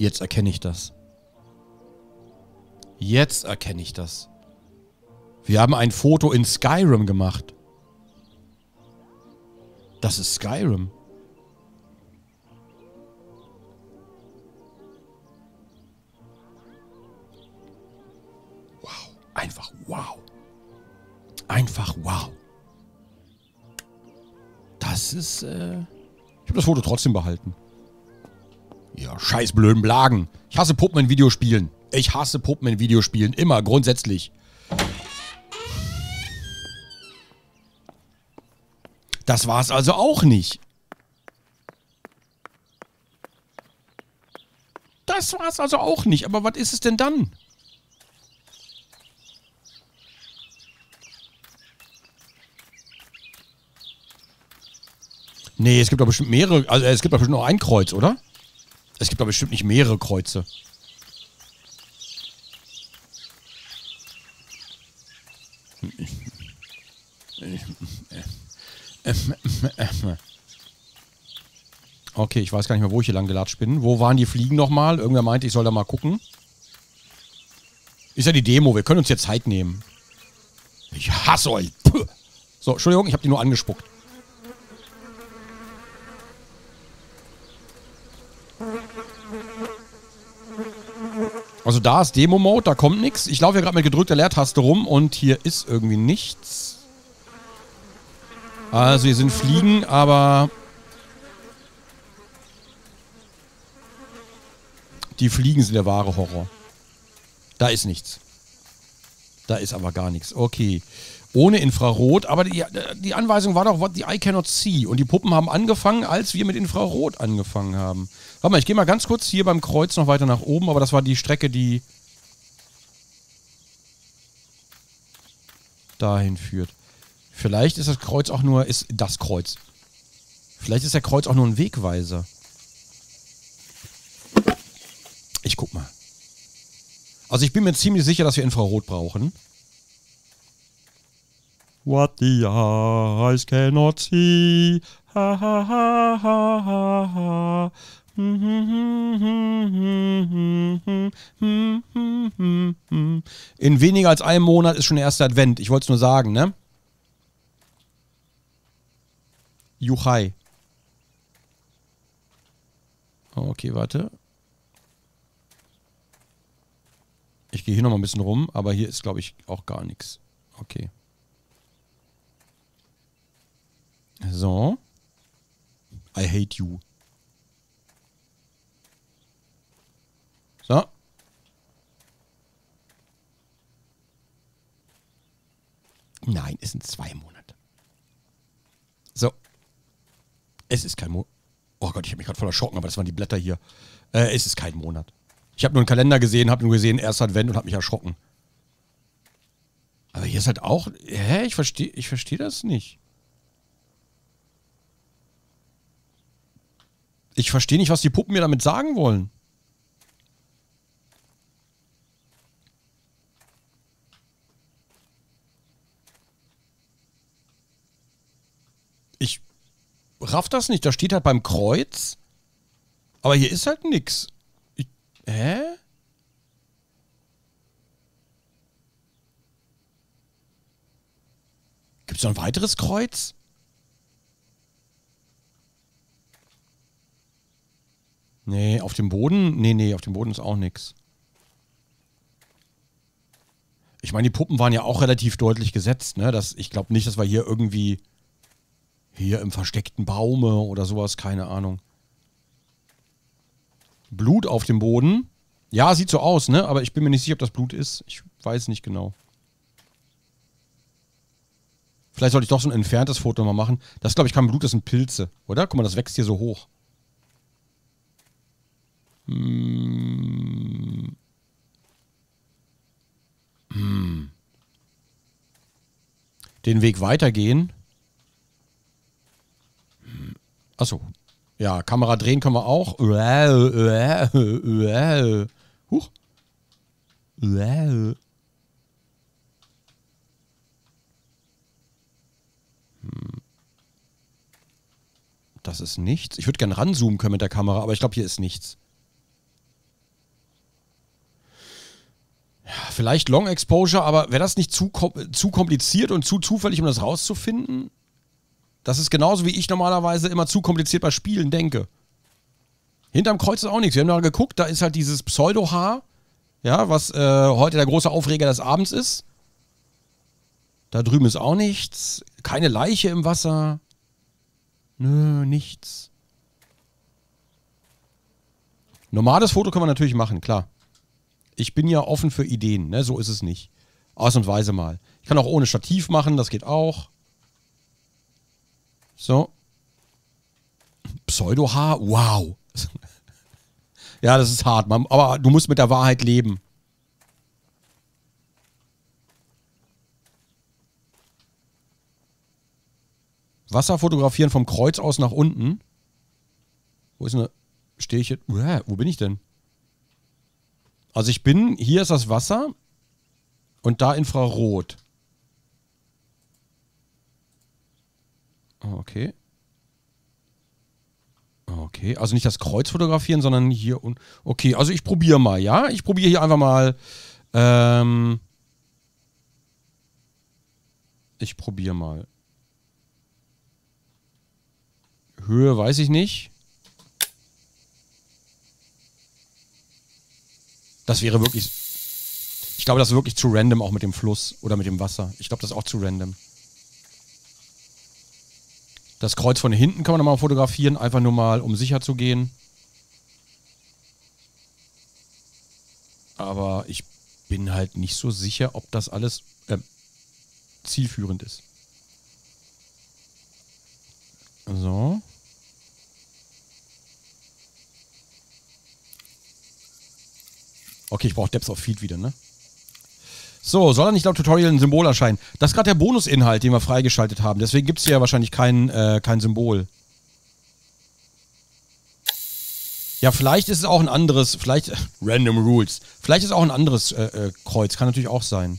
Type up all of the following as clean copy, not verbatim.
Jetzt erkenne ich das. Jetzt erkenne ich das. Wir haben ein Foto in Skyrim gemacht. Das ist Skyrim. Wow. Einfach wow. Einfach wow. Das ist, Ich habe das Foto trotzdem behalten. Ja, scheiß blöden Blagen. Ich hasse Puppen in Videospielen. Ich hasse Puppen in Videospielen. Immer, grundsätzlich. Das war's also auch nicht. Das war's also auch nicht. Aber was ist es denn dann? Nee, es gibt doch bestimmt mehrere. Also es gibt doch bestimmt noch ein Kreuz, oder? Es gibt doch bestimmt nicht mehrere Kreuze. Okay, ich weiß gar nicht mehr, wo ich hier lang gelatscht bin. Wo waren die Fliegen nochmal? Irgendwer meinte, ich soll da mal gucken. Ist ja die Demo, wir können uns jetzt Zeit nehmen. Ich hasse euch. Puh. So, Entschuldigung, ich habe die nur angespuckt. Also da ist Demo-Mode, da kommt nichts. Ich laufe ja gerade mit gedrückter Leertaste rum und hier ist irgendwie nichts. Also hier sind Fliegen, aber die Fliegen sind der wahre Horror. Da ist nichts. Da ist aber gar nichts. Okay. Ohne Infrarot, aber die Anweisung war doch, what the eye cannot see. Und die Puppen haben angefangen, als wir mit Infrarot angefangen haben. Warte mal, ich gehe mal ganz kurz hier beim Kreuz noch weiter nach oben, aber das war die Strecke, die dahin führt. Vielleicht ist das Kreuz auch nur, Vielleicht ist der Kreuz auch nur ein Wegweiser. Ich guck mal. Also ich bin mir ziemlich sicher, dass wir Infrarot brauchen. What the eyes cannot see. Ha ha ha ha ha ha. In weniger als einem Monat ist schon der erste Advent. Ich wollte es nur sagen, ne? Juchai. Okay, warte. Ich gehe hier nochmal ein bisschen rum, aber hier ist, glaube ich, auch gar nichts. Okay. So. I hate you. So. Nein, es sind 2 Monate. So. Es ist kein Monat. Oh Gott, ich habe mich gerade voll erschrocken, aber das waren die Blätter hier. Es ist kein Monat. Ich habe nur einen Kalender gesehen, habe nur gesehen, 1. Advent und habe mich erschrocken. Aber hier ist halt auch... Hä? Ich verstehe das nicht. Ich verstehe nicht, was die Puppen mir damit sagen wollen. Ich raff das nicht. Da steht halt beim Kreuz. Aber hier ist halt nix. Hä? Gibt es noch ein weiteres Kreuz? Nee, auf dem Boden? Nee, auf dem Boden ist auch nix. Ich meine, die Puppen waren ja auch relativ deutlich gesetzt, ne? Ich glaube nicht, dass wir hier irgendwie... Hier im versteckten Baume oder sowas, keine Ahnung. Blut auf dem Boden. Ja, sieht so aus, ne? Aber ich bin mir nicht sicher, ob das Blut ist. Ich weiß nicht genau. Vielleicht sollte ich doch so ein entferntes Foto mal machen. Das, glaube ich, kein Blut, das sind Pilze, oder? Guck mal, das wächst hier so hoch. Den Weg weitergehen. Achso. Ja, Kamera drehen können wir auch. Huch. Das ist nichts. Ich würde gerne ranzoomen können mit der Kamera, aber ich glaube, hier ist nichts. Vielleicht Long Exposure, aber wäre das nicht zu kompliziert und zu zufällig, um das rauszufinden? Das ist genauso, wie ich normalerweise immer zu kompliziert bei Spielen denke. Hinterm Kreuz ist auch nichts. Wir haben da geguckt, da ist halt dieses Pseudo-Haar, ja, was heute der große Aufreger des Abends ist. Da drüben ist auch nichts. Keine Leiche im Wasser. Nö, nichts. Normales Foto können wir natürlich machen, klar. Ich bin ja offen für Ideen, ne? So ist es nicht. Ausnahmsweise mal. Ich kann auch ohne Stativ machen, das geht auch. So. Pseudo-Haar, wow. Ja, das ist hart, aber du musst mit der Wahrheit leben. Wasser fotografieren vom Kreuz aus nach unten. Wo ist denn... Stehe ich jetzt... Wo bin ich denn? Also ich bin... Hier ist das Wasser. Und da Infrarot. Okay. Okay, also nicht das Kreuz fotografieren, sondern hier und... Okay, also ich probiere mal, ja? Ich probiere hier einfach mal... Ich probiere mal. Höhe weiß ich nicht. Das wäre wirklich... Ich glaube, das ist wirklich zu random, auch mit dem Fluss oder mit dem Wasser. Ich glaube, das ist auch zu random. Das Kreuz von hinten kann man nochmal fotografieren, einfach nur mal, um sicher zu gehen. Aber ich bin halt nicht so sicher, ob das alles zielführend ist. So. Okay, ich brauche Depth of Field wieder, ne? So, soll dann nicht laut Tutorial ein Symbol erscheinen? Das ist gerade der Bonusinhalt, den wir freigeschaltet haben. Deswegen gibt es hier ja wahrscheinlich kein Symbol. Ja, vielleicht ist es auch ein anderes, vielleicht, Random Rules. Vielleicht ist es auch ein anderes Kreuz, kann natürlich auch sein.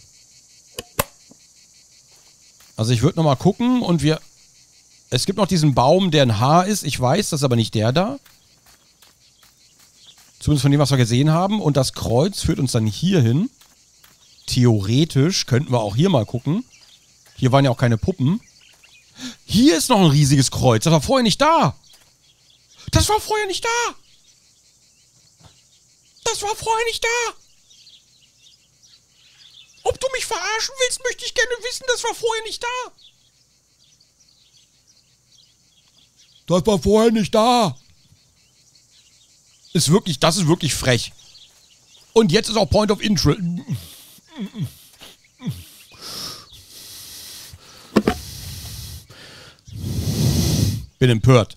Also ich würde nochmal gucken und es gibt noch diesen Baum, der ein Haar ist. Ich weiß, das ist aber nicht der da. Zumindest von dem, was wir gesehen haben. Und das Kreuz führt uns dann hier hin. Theoretisch könnten wir auch hier mal gucken. Hier waren ja auch keine Puppen. Hier ist noch ein riesiges Kreuz. Das war vorher nicht da. Das war vorher nicht da. Das war vorher nicht da. Ob du mich verarschen willst, möchte ich gerne wissen. Das war vorher nicht da. Das war vorher nicht da. Das ist wirklich frech. Und jetzt ist auch Point of Interest. Bin empört.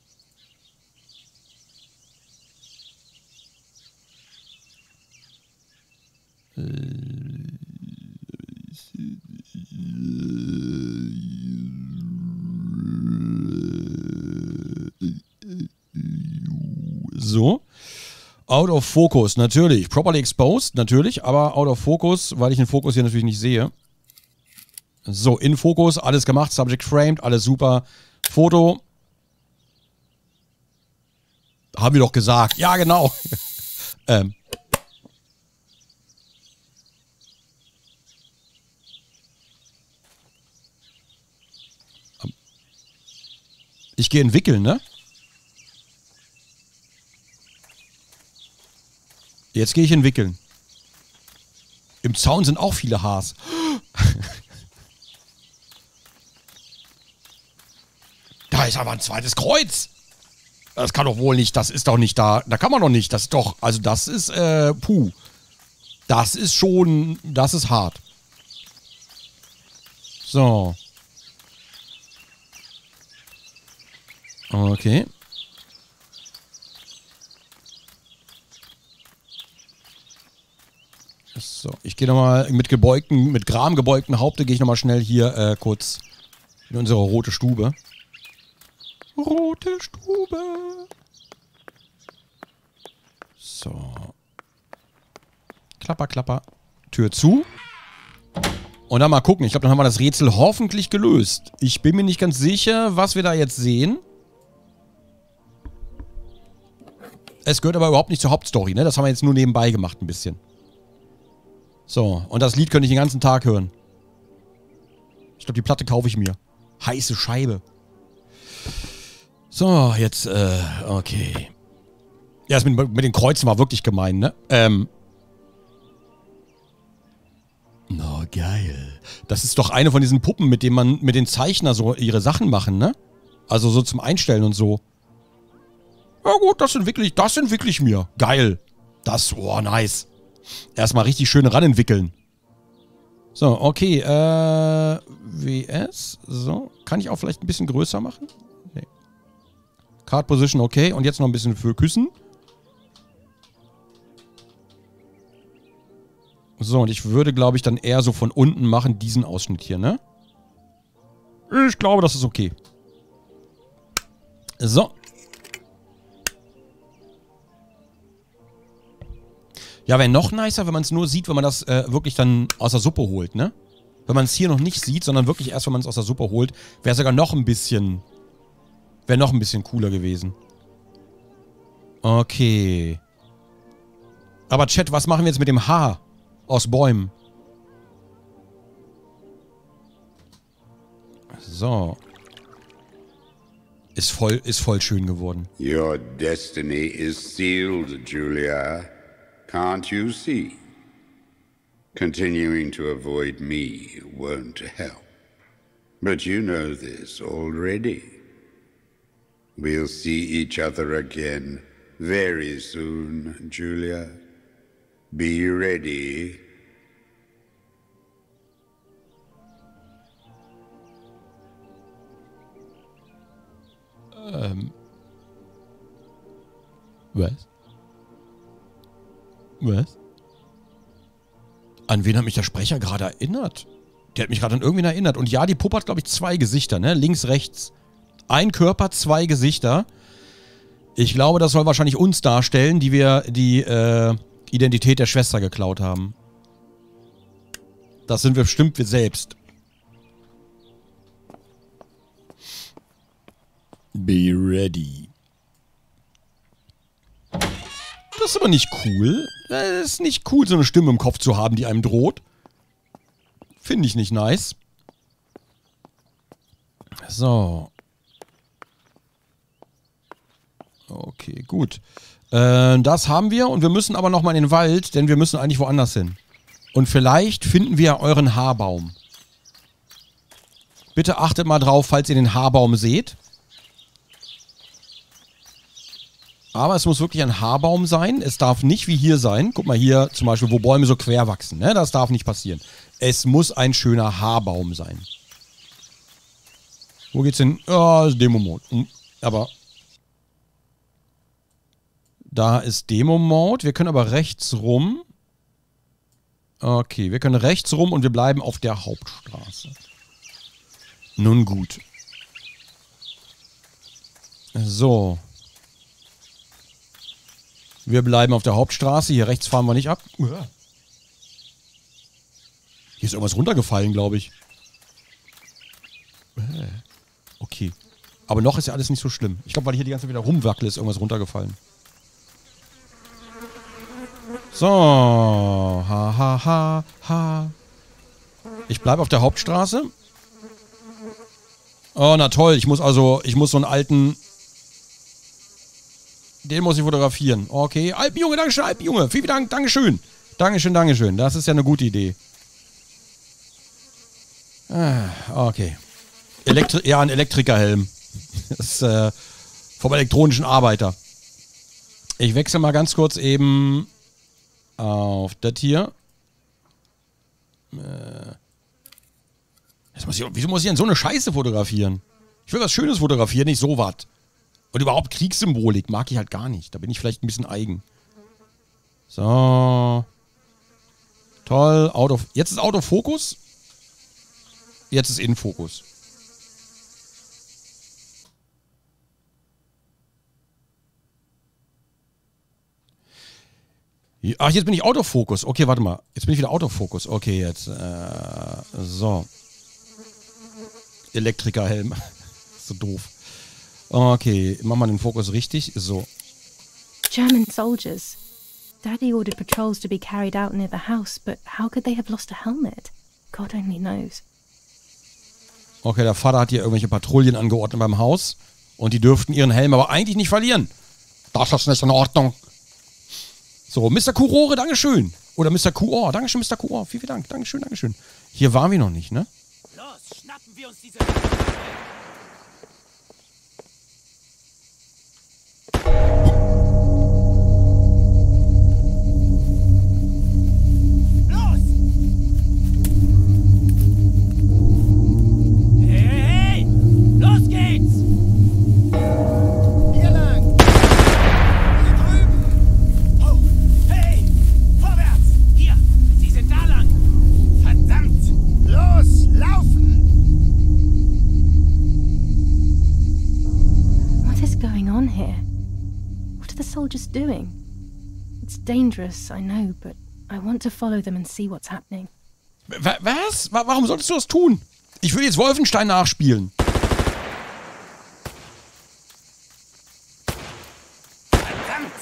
So. Out of Focus, natürlich. Properly exposed, natürlich, aber out of Focus, weil ich den Fokus hier natürlich nicht sehe. So, in Fokus, alles gemacht, Subject framed, alles super. Foto. Haben wir doch gesagt. Ja, genau. Ich gehe entwickeln, ne? Jetzt gehe ich entwickeln. Im Zaun sind auch viele Haars. Da ist aber ein zweites Kreuz. Das kann doch wohl nicht, das ist doch nicht da. Da kann man doch nicht, das ist doch, also das ist, puh. Das ist schon, das ist hart. So. Okay. So, ich gehe nochmal mit Gram gebeugten Haupte gehe ich nochmal schnell hier kurz in unsere rote Stube. Rote Stube. So. Klapper, klapper. Tür zu. Und dann mal gucken. Ich glaube, dann haben wir das Rätsel hoffentlich gelöst. Ich bin mir nicht ganz sicher, was wir da jetzt sehen. Es gehört aber überhaupt nicht zur Hauptstory, ne? Das haben wir jetzt nur nebenbei gemacht ein bisschen. So, und das Lied könnte ich den ganzen Tag hören. Ich glaube, die Platte kaufe ich mir. Heiße Scheibe. So, jetzt, okay. Ja, das mit den Kreuzen war wirklich gemein, ne? Na, geil. Das ist doch eine von diesen Puppen, mit denen man mit den Zeichner so ihre Sachen machen, ne? Also so zum Einstellen und so. Ja gut, das entwickle ich mir. Geil. Das, oh, nice. Erstmal richtig schön ranentwickeln. So, okay, WS. So, kann ich auch vielleicht ein bisschen größer machen? Nee. Card Position, okay. Und jetzt noch ein bisschen für Küssen. So, und ich würde, glaube ich, dann eher so von unten machen, diesen Ausschnitt hier, ne? Ich glaube, das ist okay. So. Ja, wäre noch nicer, wenn man es nur sieht, wenn man das wirklich dann aus der Suppe holt, ne? Wenn man es hier noch nicht sieht, sondern wirklich erst, wenn man es aus der Suppe holt, wäre sogar noch ein bisschen... Wäre noch ein bisschen cooler gewesen. Okay. Aber Chat, was machen wir jetzt mit dem Haar aus Bäumen? So. Ist voll schön geworden. Your destiny is sealed, Julia. Can't you see? Continuing to avoid me won't help. But you know this already. We'll see each other again very soon, Julia. Be ready. Was? Was? An wen hat mich der Sprecher gerade erinnert? Der hat mich gerade an irgendwen erinnert. Und ja, die Puppe hat, glaube ich, 2 Gesichter, ne? Links, rechts. Ein Körper, 2 Gesichter. Ich glaube, das soll wahrscheinlich uns darstellen, die wir die Identität der Schwester geklaut haben. Das sind wir bestimmt wir selbst. Be ready. Das ist aber nicht cool. Das ist nicht cool, so eine Stimme im Kopf zu haben, die einem droht. Finde ich nicht nice. So. Okay, gut. Das haben wir und wir müssen aber nochmal in den Wald, denn wir müssen eigentlich woanders hin. Und vielleicht finden wir euren Haarbaum. Bitte achtet mal drauf, falls ihr den Haarbaum seht. Aber es muss wirklich ein Haarbaum sein. Es darf nicht wie hier sein. Guck mal hier zum Beispiel, wo Bäume so quer wachsen. Ne? Das darf nicht passieren. Es muss ein schöner Haarbaum sein. Wo geht's hin? Oh, Demo-Mode. Aber da ist Demo-Mode. Wir können aber rechts rum. Okay, wir können rechts rum und wir bleiben auf der Hauptstraße. Nun gut. So. Wir bleiben auf der Hauptstraße. Hier rechts fahren wir nicht ab. Hier ist irgendwas runtergefallen, glaube ich. Okay. Aber noch ist ja alles nicht so schlimm. Ich glaube, weil ich hier die ganze Zeit wieder rumwackle, ist irgendwas runtergefallen. So. Ha, ha, ha, ha. Ich bleibe auf der Hauptstraße. Oh, na toll. Ich muss so einen alten... Den muss ich fotografieren. Okay. Alpenjunge, Dankeschön, Alpenjunge. Vielen Dank, Dankeschön. Dankeschön, Dankeschön. Das ist ja eine gute Idee. Okay. Ja, ein Elektrikerhelm. Das ist vom elektronischen Arbeiter. Ich wechsle mal ganz kurz eben auf das hier. Wieso muss ich denn so eine Scheiße fotografieren? Ich will was Schönes fotografieren, nicht so was. Und überhaupt Kriegssymbolik mag ich halt gar nicht. Da bin ich vielleicht ein bisschen eigen. So. Toll. Jetzt ist Autofokus. Jetzt ist Innenfokus. Ach, jetzt bin ich Autofokus. Okay, warte mal. Jetzt bin ich wieder Autofokus. Okay, jetzt. So. Elektrikerhelm. So doof. Okay, machen wir den Fokus richtig. So. German soldiers. Daddy ordered patrols to be carried out near the house, but how could they have lost a helmet? God only knows. Okay, der Vater hat hier irgendwelche Patrouillen angeordnet beim Haus und die dürften ihren Helm aber eigentlich nicht verlieren. Das ist nicht in Ordnung. So, Mr. Kurore, Dankeschön. Oder Mr. Kuor, Dankeschön, Mr. Kuor. Vielen Dank, Dankeschön, Dankeschön. Hier waren wir noch nicht, ne? Los, schnappen wir uns diese... Los! Hey! Los geht's! Hier lang! Hier drüben! Oh! Hey! Vorwärts! Hier! Sie sind da lang! Verdammt! Los! Laufen! What is going on here? What are the soldiers doing? It's dangerous, I know, but I want to follow them and see what's happening. Was? Warum solltest du das tun? Ich will jetzt Wolfenstein nachspielen. Verdammt!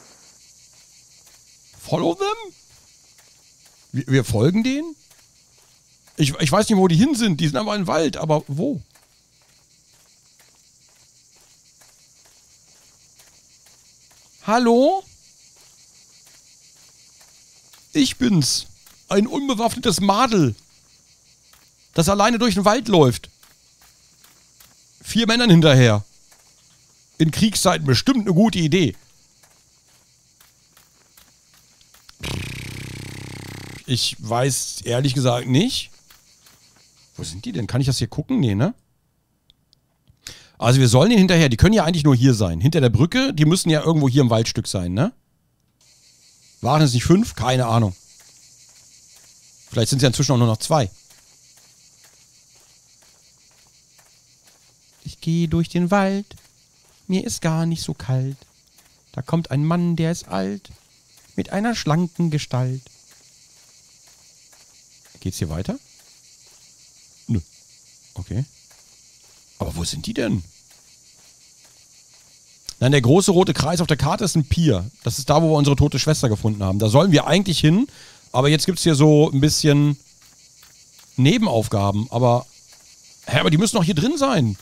Follow them? Wir folgen denen? Ich weiß nicht, wo die hin sind. Die sind aber im Wald. Aber wo? Hallo? Ich bin's. Ein unbewaffnetes Madel, das alleine durch den Wald läuft. 4 Männern hinterher. In Kriegszeiten bestimmt eine gute Idee. Ich weiß ehrlich gesagt nicht. Wo sind die denn? Kann ich das hier gucken? Nee, ne? Also wir sollen ihnen hinterher. Die können ja eigentlich nur hier sein. Hinter der Brücke. Die müssen ja irgendwo hier im Waldstück sein, ne? Waren es nicht 5? Keine Ahnung. Vielleicht sind es ja inzwischen auch nur noch 2. Ich gehe durch den Wald. Mir ist gar nicht so kalt. Da kommt ein Mann, der ist alt. Mit einer schlanken Gestalt. Geht's hier weiter? Nö. Okay. Aber wo sind die denn? Nein, der große rote Kreis auf der Karte ist ein Pier. Das ist da, wo wir unsere tote Schwester gefunden haben. Da sollen wir eigentlich hin. Aber jetzt gibt es hier so ein bisschen Nebenaufgaben. Aber, aber die müssen doch hier drin sein.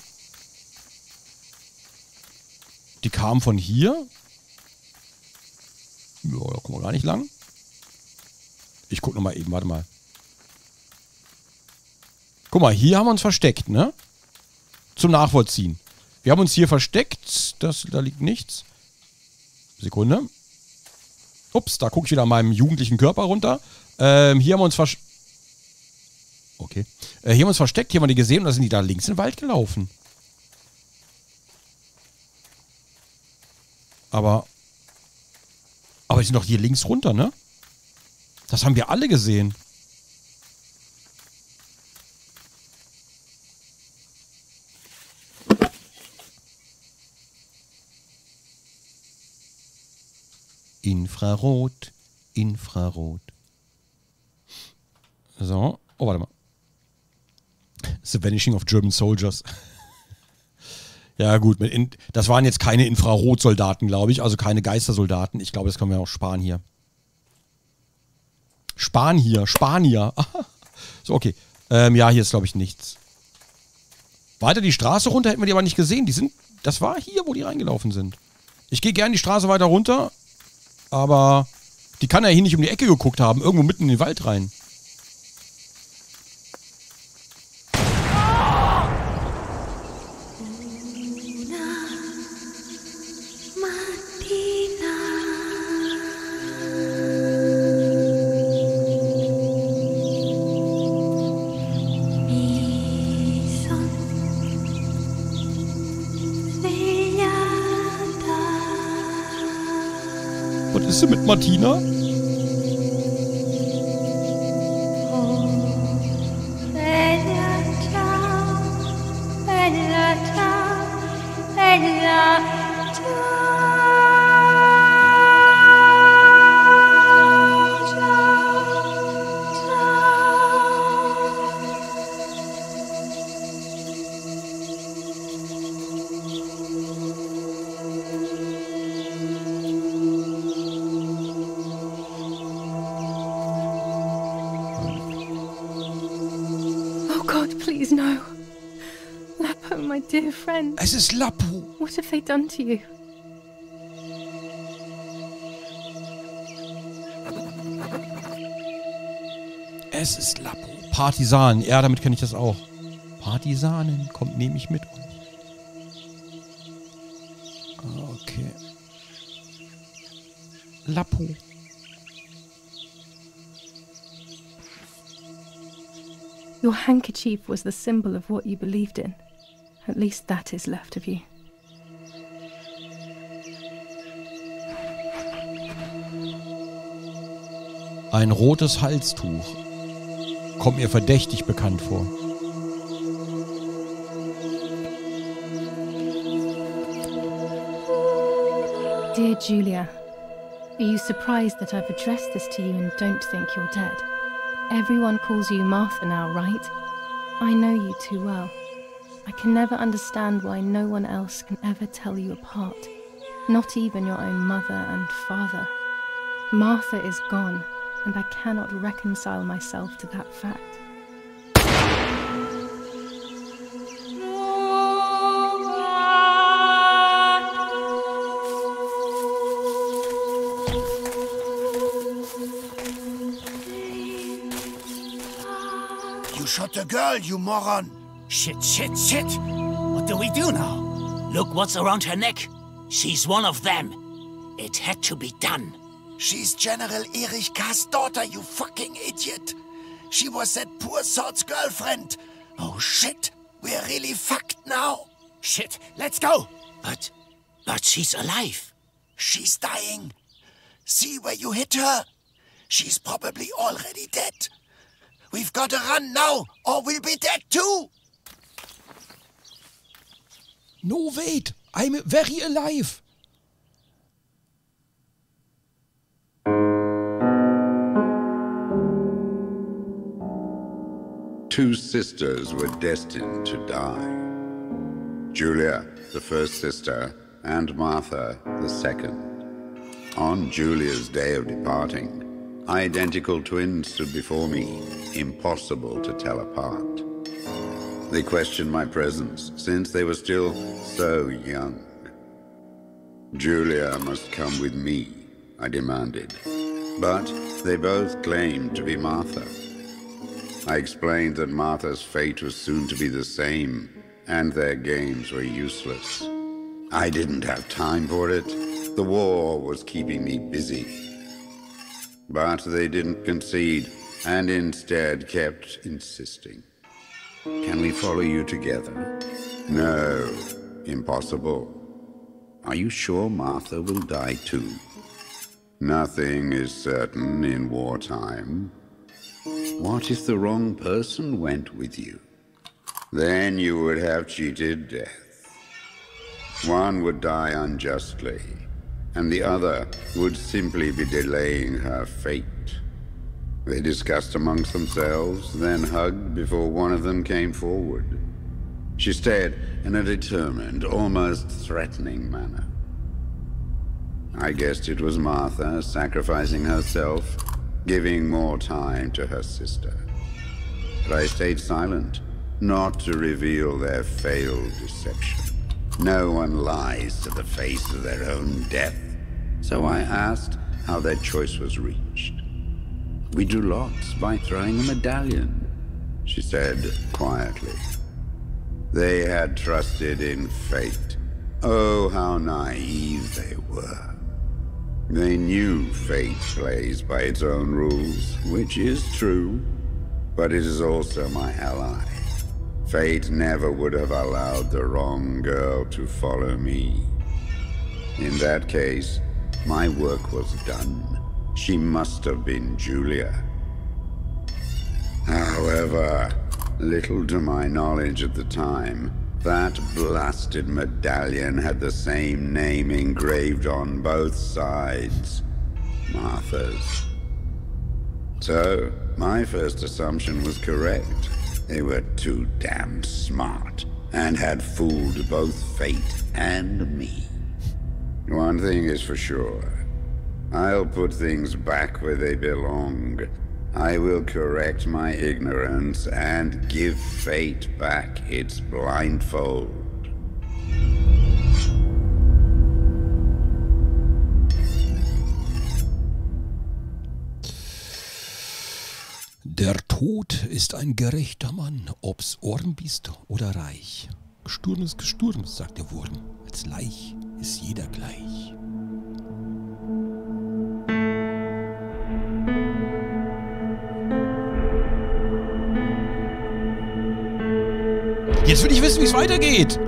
Die kamen von hier. Ja, da kommen wir gar nicht lang. Ich gucke nochmal eben, warte mal. Guck mal, hier haben wir uns versteckt, ne? Zum Nachvollziehen. Wir haben uns hier versteckt. Da liegt nichts. Sekunde. Ups, da gucke ich wieder an meinem jugendlichen Körper runter. Hier haben wir uns versteckt. Okay. Hier haben wir uns versteckt. Hier haben wir die gesehen und da sind die da links in den Wald gelaufen. Aber die sind doch hier links runter, ne? Das haben wir alle gesehen. Infrarot, Infrarot. So. Oh, warte mal. The Vanishing of German Soldiers. Ja gut, das waren jetzt keine Infrarotsoldaten, glaube ich. Also keine Geistersoldaten. Ich glaube, das können wir auch sparen hier. Spanier. So, okay. Ja, hier ist, glaube ich, nichts. Weiter die Straße runter hätten wir die aber nicht gesehen. Das war hier, wo die reingelaufen sind. Ich gehe gerne die Straße weiter runter. Aber die kann ja hier nicht um die Ecke geguckt haben. Irgendwo mitten in den Wald rein. Was ist denn mit Martina? Please, no. Lapo, my dear friend. Es ist Lapo. What have they done to you? Es ist Lapo. Partisanen. Ja, damit kenne ich das auch. Partisanen. Kommt, nehme ich mit. Okay. Lapo. Your handkerchief was the symbol of what you believed in. At least that is left of you. Ein rotes Halstuch. Kommt mir verdächtig bekannt vor. Dear Julia, are you surprised that I've addressed this to you and don't think you're dead? Everyone calls you Martha now, right? I know you too well. I can never understand why no one else can ever tell you apart. Not even your own mother and father. Martha is gone, and I cannot reconcile myself to that fact. You shot the girl, you moron! Shit, shit, shit! What do we do now? Look what's around her neck. She's one of them. It had to be done. She's General Erich K.'s daughter, you fucking idiot! She was that poor sod's girlfriend! Oh shit! We're really fucked now! Shit, let's go! But she's alive. She's dying. See where you hit her? She's probably already dead. We've got to run now, or we'll be dead too! No, wait. I'm very alive. Two sisters were destined to die. Julia, the first sister, and Martha, the second. On Julia's day of departing, identical twins stood before me, impossible to tell apart. They questioned my presence, since they were still so young. Julia must come with me, I demanded. But they both claimed to be Martha. I explained that Martha's fate was soon to be the same, and their games were useless. I didn't have time for it. The war was keeping me busy. But they didn't concede, and instead kept insisting. Can we follow you together? No, impossible. Are you sure Martha will die too? Nothing is certain in wartime. What if the wrong person went with you? Then you would have cheated death. One would die unjustly, and the other would simply be delaying her fate. They discussed amongst themselves, then hugged before one of them came forward. She stared in a determined, almost threatening manner. I guessed it was Martha sacrificing herself, giving more time to her sister. But I stayed silent, not to reveal their failed deception. No one lies to the face of their own death, so I asked how their choice was reached. We drew lots by throwing a medallion, she said quietly. They had trusted in fate. Oh, how naive they were. They knew fate plays by its own rules, which is true, but it is also my ally. Fate never would have allowed the wrong girl to follow me. In that case, my work was done. She must have been Julia. However, little to my knowledge at the time, that blasted medallion had the same name engraved on both sides. Martha's. So, my first assumption was correct. They were too damn smart, and had fooled both fate and me. One thing is for sure. I'll put things back where they belong. I will correct my ignorance and give fate back its blindfold. Der Tod ist ein gerechter Mann, ob's arm bist oder reich. Gesturm ist Gesturm, sagt der Wurm. Als Laich ist jeder gleich. Jetzt will ich wissen, wie es weitergeht.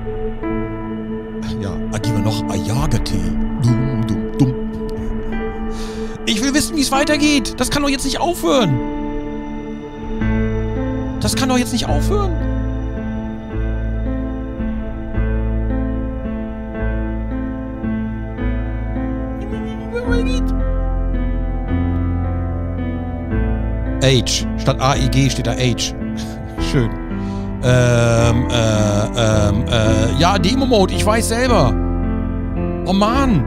Ja, gehen wir noch Ayagati. Dumm, dumm, dumm. Ich will wissen, wie es weitergeht. Das kann doch jetzt nicht aufhören. Das kann doch jetzt nicht aufhören. Age. Statt AEG steht da Age. Schön. Ja, Demo-Mode, ich weiß selber. Oh Mann.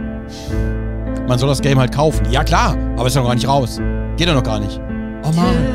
Man soll das Game halt kaufen. Ja klar, aber ist ja noch gar nicht raus. Geht ja noch gar nicht. Oh Mann.